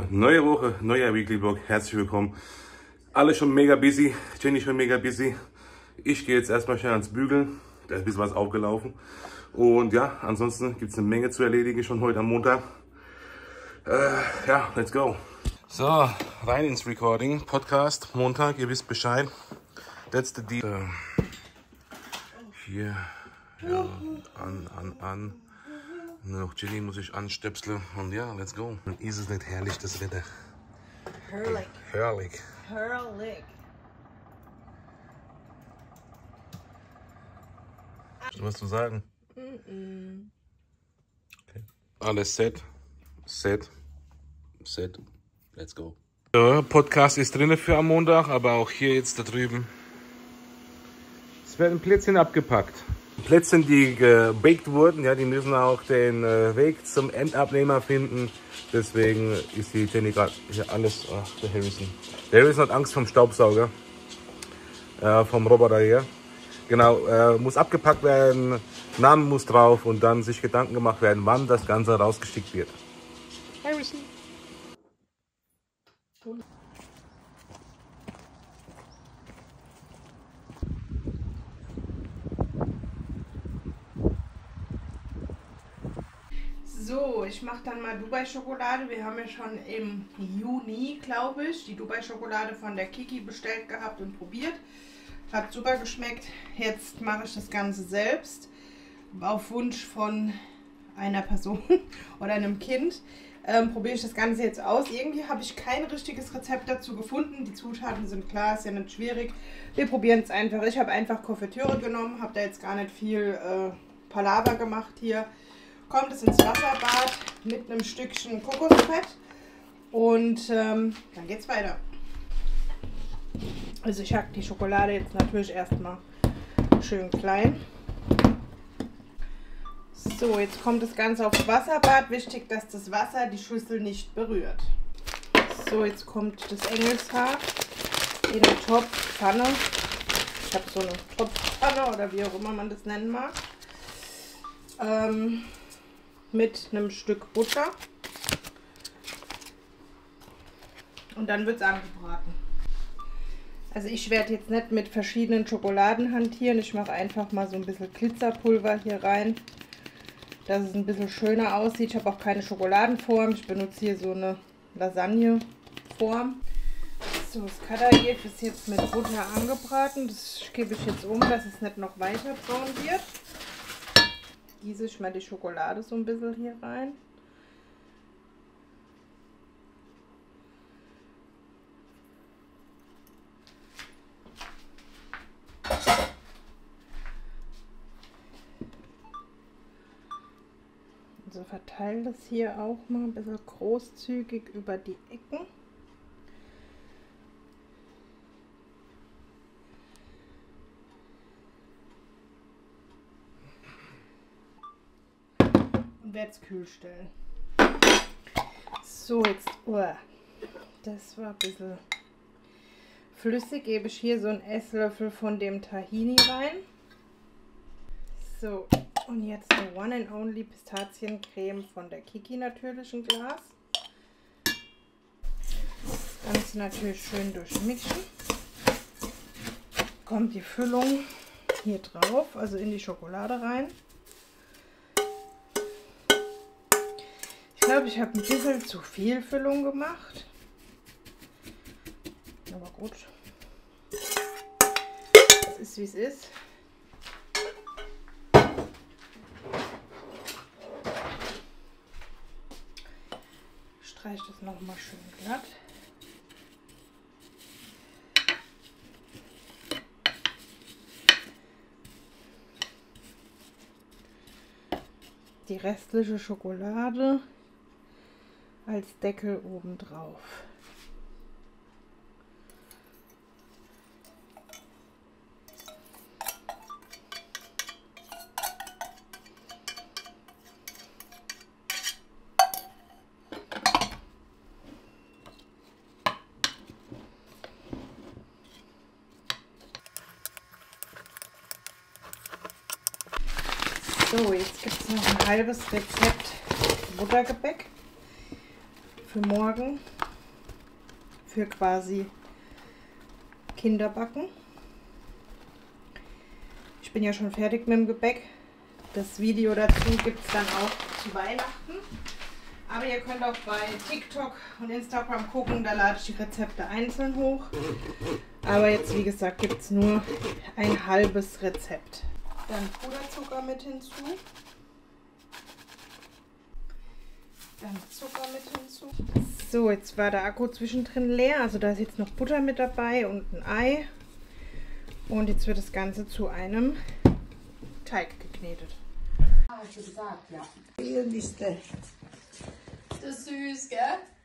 neue Woche, neuer Weekly Vlog. Herzlich willkommen. Alle schon mega busy, Jenny schon mega busy. Ich gehe jetzt erstmal schnell ans Bügeln. Da ist ein bisschen was aufgelaufen. Und ja, ansonsten gibt es eine Menge zu erledigen schon heute am Montag. Ja, let's go. So, rein ins Recording. Podcast, Montag, ihr wisst Bescheid. Letzte Deal. Hier, ja, an. Nur noch Chili muss ich anstöpseln. Und ja, let's go. Und ist es nicht herrlich, das Wetter? Herrlich. Herrlich. Herrlich. Hast du was zu sagen? Okay. Alles set. Let's go. Ja, Podcast ist drin für am Montag, aber auch hier jetzt da drüben. Es werden Plätzchen abgepackt. Plätzchen, die gebaked wurden, ja, die müssen auch den Weg zum Endabnehmer finden. Deswegen ist die Jenny gerade hier alles. Ach, der Harrison. Der Harrison hat Angst vom Staubsauger. Vom Roboter hier. Genau, muss abgepackt werden, Name muss drauf und dann sich Gedanken gemacht werden, wann das Ganze rausgeschickt wird. Harrison. So, ich mache dann mal Dubai-Schokolade. Wir haben ja schon im Juni, glaube ich, die Dubai-Schokolade von der Kiki bestellt gehabt und probiert. Hat super geschmeckt. Jetzt mache ich das Ganze selbst. Auf Wunsch von einer Person oder einem Kind. Probiere ich das Ganze jetzt aus. Irgendwie habe ich kein richtiges Rezept dazu gefunden. Die Zutaten sind klar, ist ja nicht schwierig. Wir probieren es einfach. Ich habe einfach Konfitüre genommen, habe da jetzt gar nicht viel Palaver gemacht hier. Kommt es ins Wasserbad mit einem Stückchen Kokosfett und dann geht's weiter. Also ich hack die Schokolade jetzt natürlich erstmal schön klein. So, jetzt kommt das Ganze aufs Wasserbad. Wichtig, dass das Wasser die Schüssel nicht berührt. So, jetzt kommt das Engelshaar in eine Topfpfanne. Ich habe so eine Topfpfanne oder wie auch immer man das nennen mag. Mit einem Stück Butter. Und dann wird es angebraten. Also ich werde jetzt nicht mit verschiedenen Schokoladen hantieren. Ich mache einfach mal so ein bisschen Glitzerpulver hier rein, dass es ein bisschen schöner aussieht. Ich habe auch keine Schokoladenform. Ich benutze hier so eine Lasagneform. So, das Kadayif ist jetzt mit Butter angebraten. Das gebe ich jetzt um, dass es nicht noch weiter braun wird. Gieße ich mal die Schokolade so ein bisschen hier rein. Also verteile das hier auch mal ein bisschen großzügig über die Ecken. Und werde es kühl stellen. So, jetzt, das war ein bisschen flüssig. Gebe ich hier so einen Esslöffel von dem Tahini rein. So, und jetzt eine One and Only Pistaziencreme von der Kiki natürlich, ein Glas. Das Ganze natürlich schön durchmixen. Kommt die Füllung hier drauf, also in die Schokolade rein. Ich glaube, ich habe ein bisschen zu viel Füllung gemacht. Aber gut. Es ist, wie es ist. Ich streiche das nochmal schön glatt. Die restliche Schokolade als Deckel oben drauf. So, jetzt gibt es noch ein halbes Rezept Buttergebäck für morgen. für quasi Kinderbacken. Ich bin ja schon fertig mit dem Gebäck. Das Video dazu gibt es dann auch zu Weihnachten. Aber ihr könnt auch bei TikTok und Instagram gucken, da lade ich die Rezepte einzeln hoch. Aber jetzt, wie gesagt, gibt es nur ein halbes Rezept. Dann Puderzucker mit hinzu. Dann Zucker mit hinzu. So, jetzt war der Akku zwischendrin leer. Also da ist jetzt noch Butter mit dabei und ein Ei. Und jetzt wird das Ganze zu einem Teig geknetet. Hast du gesagt, ja. Das ist süß, gell?